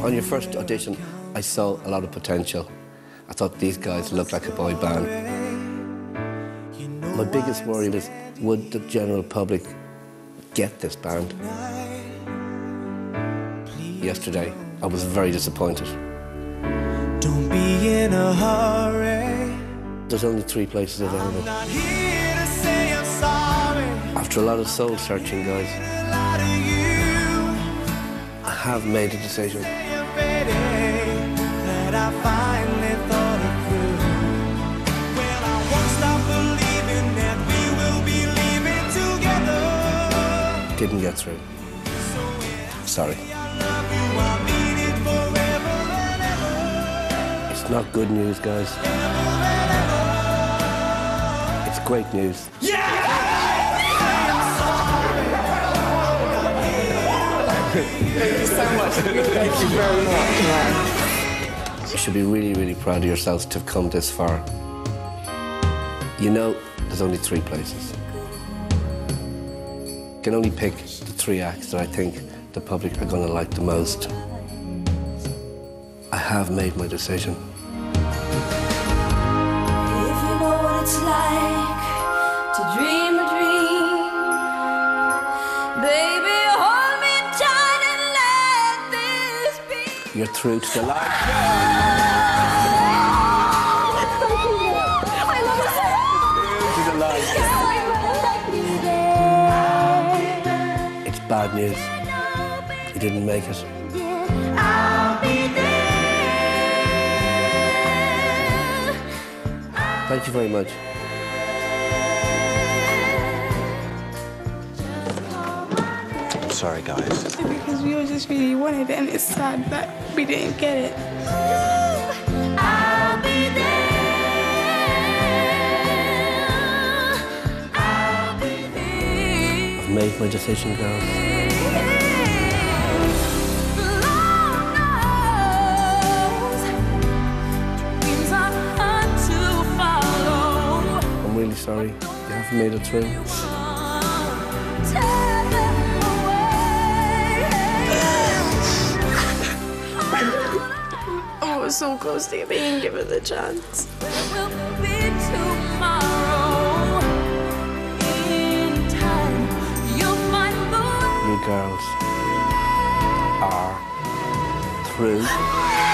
On your first audition, I saw a lot of potential. I thought these guys looked like a boy band. My biggest worry was, would the general public get this band? Yesterday, I was very disappointed. Don't be in a hurry. There's only 3 places available. I'm not here to say I'm sorry. After a lot of soul searching, guys, A lot of you. I have made a decision. That I finally thought it through. Well, I won't stop believing that we will be leaving together. Didn't get through. Sorry. I love you, I mean it forever and ever. It's not good news, guys. It's great news. Thank you so much. Thank you very much. You should be really, really proud of yourselves to have come this far. You know, there's only 3 places. You can only pick the 3 acts that I think the public are going to like the most. I have made my decision. If you know what it's like to dream a dream, baby, hold me tight and let this be. You're through to the light. I love it. To the light. It's bad news. You didn't make it. I'll be there. Thank you very much. I'm sorry, guys. Because we all just really wanted it, and it's sad that we didn't get it. I'll be there. I'll be there. I've made my decision, girls. Lord knows dreams are hard to follow. I'm really sorry. You haven't made it through. Tear them away. I was so close to being given the chance. There will be tomorrow. In time, you'll find the way. You girls are through.